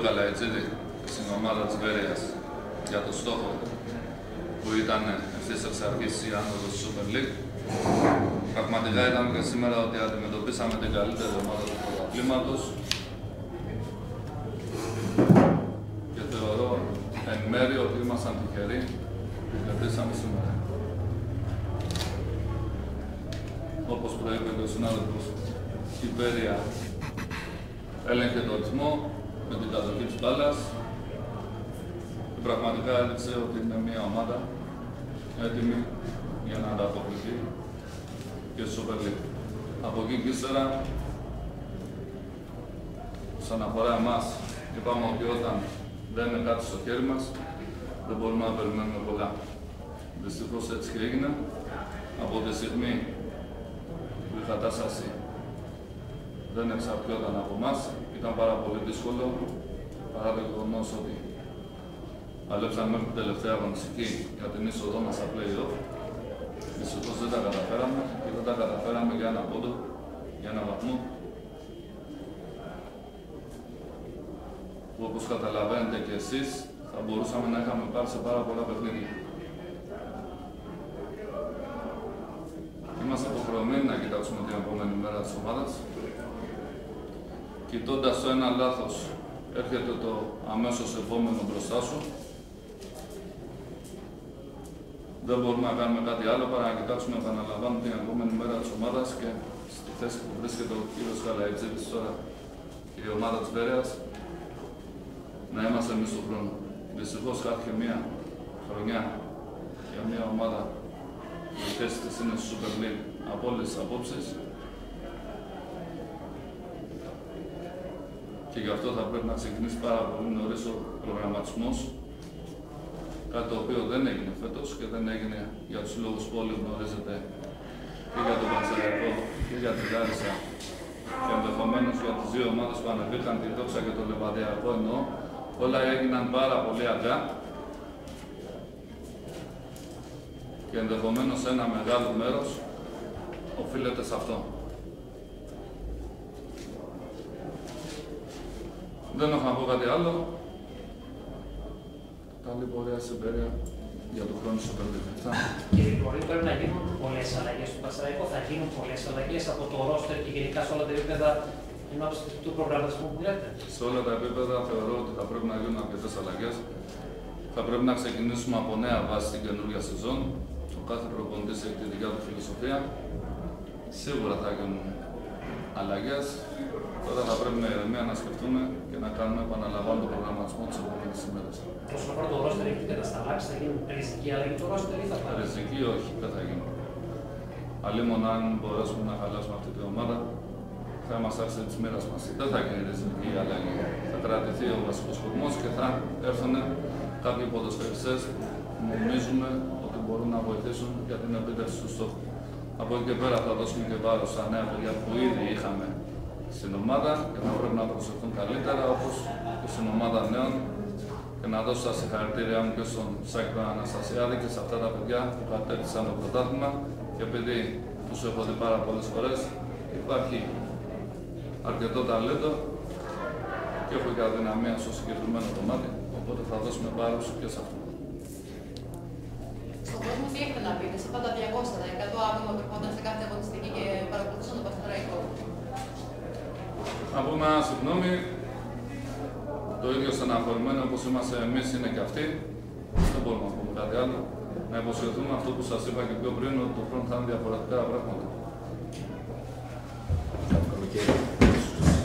Καλαϊτζίδη στην ομάδα της Βέρειας για το στόχο που ήταν ευθύς εξ αρχής η άνοδος της Super League. Πραγματικά είδαμε και σήμερα ότι αντιμετωπίσαμε την καλύτερη ομάδα του πρωταθλήματος και θεωρώ εν μέρει ότι ήμασταν τυχεροί που κερδίσαμε σήμερα. Όπως προείπε και ο συνάδελφος, η Βέρεια έλεγχε το ρυθμό με την κατοχή της μπάλας και πραγματικά έδειξε ότι είναι μια ομάδα έτοιμη για να ανταποκριθεί και στο Super League. Από εκεί και ύστερα, όσον αφορά εμάς, είπαμε ότι όταν δεν είναι κάτι στο χέρι μας, δεν μπορούμε να περιμένουμε πολλά. Δυστυχώς έτσι και έγινε. Από τη στιγμή που η κατάσταση δεν εξαρτιόταν από εμάς, ήταν πάρα πολύ δύσκολο, παρά το γεγονός ότι παλέψαμε μέχρι την τελευταία αγωνιστική για την είσοδό μας στα play-off. Δυστυχώς δεν τα καταφέραμε και δεν τα καταφέραμε για ένα πόντο, για ένα βαθμό, που όπως καταλαβαίνετε και εσείς θα μπορούσαμε να είχαμε πάρει σε πάρα πολλά παιχνίδια. Είμαστε υποχρεωμένοι να κοιτάξουμε την επόμενη μέρα της ομάδας. Κοιτώντας το ένα λάθος, έρχεται το αμέσως επόμενο μπροστά σου. Δεν μπορούμε να κάνουμε κάτι άλλο παρά να κοιτάξουμε, επαναλαμβάνω, την επόμενη μέρα της ομάδας και στη θέση που βρίσκεται ο κύριος Καλαϊτζίδης τώρα και η ομάδα της Βέρειας, να είμαστε εμείς στον χρόνο. Δυστυχώς χάθηκε μια χρονιά για μια ομάδα που η θέση της είναι στο Super League από όλες τις απόψεις και γι' αυτό θα πρέπει να ξεκινήσει πάρα πολύ νωρίς ο προγραμματισμός, κάτι το οποίο δεν έγινε φέτος και δεν έγινε για τους λόγους που όλοι γνωρίζετε και για τον Πανσεραϊκό και για την Λάρισα και ενδεχομένως για τις δύο ομάδες που ανεβήκαν, τη Δόξα και το Λεβαδιακό εννοώ. Όλα έγιναν πάρα πολύ αργά και ενδεχομένως ένα μεγάλο μέρος οφείλεται σε αυτό. Δεν έχω να πω κάτι άλλο. Καλή πορεία στην Βέρεια για τον χρόνο στο παιδί. Κύριε Υπουργέ, πρέπει να γίνουν πολλές αλλαγές στο Πανσεραϊκό. Θα γίνουν πολλές αλλαγές από το ρόστερ και γενικά σε όλα τα επίπεδα του προγραμματισμού που λέτε. Σε όλα τα επίπεδα θεωρώ ότι θα πρέπει να γίνουν αρκετές αλλαγές. Θα πρέπει να ξεκινήσουμε από νέα βάση την καινούργια σεζόν. Ο κάθε προπονητής έχει τη δικιά του φιλοσοφία. Σίγουρα θα γίνουν αλλαγές. Τώρα θα πρέπει με ηρεμία να σκεφτούμε και να κάνουμε, επαναλαμβάνω, τον προγραμματισμό της επόμενης ημέρας. Όσον αφορά το ρόστερ, έχετε κατασταλάξει, θα γίνει ριζική αλλαγή του ρόστερ ή θα πάει? Ριζική όχι, δεν θα γίνει. Αλλήμον αν μπορέσουμε να χαλάσουμε αυτή την ομάδα, θα είμαστε άξιοι της μοίρας μας. Δεν θα γίνει ριζική αλλαγή. Θα κρατηθεί ο βασικός κορμός και θα έρθουν κάποιοι ποδοσφαιριστές που νομίζουμε ότι μπορούν να βοηθήσουν για την επίτευξη του στόχου. Από εκεί και πέρα θα δώσουμε και βάρος στα νέα παιδιά που ήδη είχαμε στην ομάδα και θα πρέπει να προσεχθούν καλύτερα, όπως και στην ομάδα νέων, και να δώσω τα συγχαρητήριά μου και στον Σάκη Αναστασιάδη και σε αυτά τα παιδιά που κατέκτησαν το πρωτάθλημα και επειδή τους έχω δει πάρα πολλές φορές, υπάρχει αρκετό ταλέντο και έχω και αδυναμία στο συγκεκριμένο κομμάτι, οπότε θα δώσουμε βάρος και σε αυτό. Στον κόσμο τι έχετε να πείτε, σε πάντα 200-100 άτομα που ερχόταν σε κάθε αγωνιστική και παρακολουθούσαν τον Πανσεραϊκό? Να πούμε ένα συγγνώμη, το ίδιο στεναχωρημένο όπως είμαστε εμείς είναι και αυτοί. Δεν μπορούμε να πούμε κάτι άλλο. Να υποσχεθούμε αυτό που σας είπα και πιο πριν, ότι το χρόνο θα είναι διαφορετικά πράγματα.